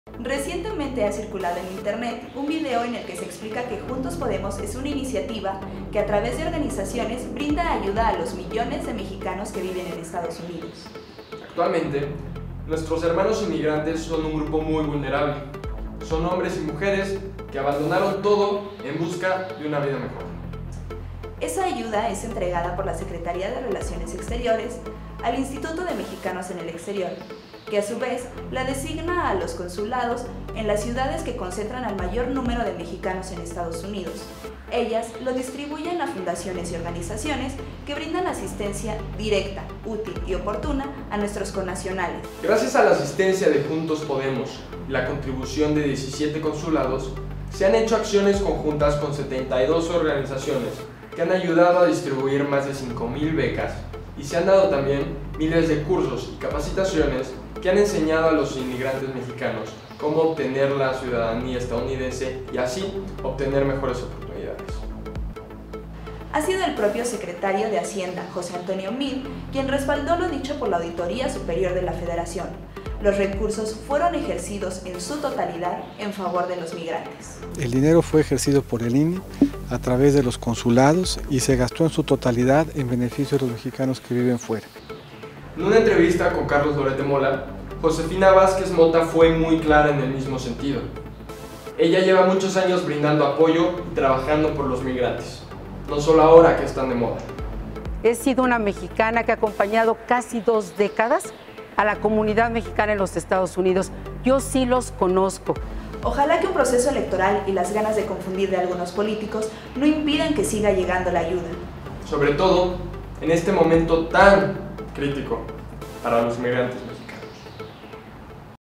Recientemente ha circulado en internet un video en el que se explica que Juntos Podemos es una iniciativa que a través de organizaciones brinda ayuda a los millones de mexicanos que viven en Estados Unidos. Actualmente, nuestros hermanos inmigrantes son un grupo muy vulnerable. Son hombres y mujeres que abandonaron todo en busca de una vida mejor. Esa ayuda es entregada por la Secretaría de Relaciones Exteriores al Instituto de Mexicanos en el Exterior, que a su vez la designa a los consulados en las ciudades que concentran al mayor número de mexicanos en Estados Unidos. Ellas lo distribuyen a fundaciones y organizaciones que brindan asistencia directa, útil y oportuna a nuestros connacionales. Gracias a la asistencia de Juntos Podemos y la contribución de 17 consulados, se han hecho acciones conjuntas con 72 organizaciones que han ayudado a distribuir más de 5,000 becas y se han dado también miles de cursos y capacitaciones que han enseñado a los inmigrantes mexicanos cómo obtener la ciudadanía estadounidense y así obtener mejores oportunidades. Ha sido el propio secretario de Hacienda, José Antonio Meade, quien respaldó lo dicho por la Auditoría Superior de la Federación. Los recursos fueron ejercidos en su totalidad en favor de los migrantes. El dinero fue ejercido por el INE a través de los consulados y se gastó en su totalidad en beneficio de los mexicanos que viven fuera. En una entrevista con Carlos Loret de Mola, Josefina Vázquez Mota fue muy clara en el mismo sentido. Ella lleva muchos años brindando apoyo y trabajando por los migrantes, no solo ahora que están de moda. He sido una mexicana que ha acompañado casi 2 décadas a la comunidad mexicana en los Estados Unidos. Yo sí los conozco. Ojalá que un proceso electoral y las ganas de confundir de algunos políticos no impidan que siga llegando la ayuda. Sobre todo en este momento tan crítico para los migrantes.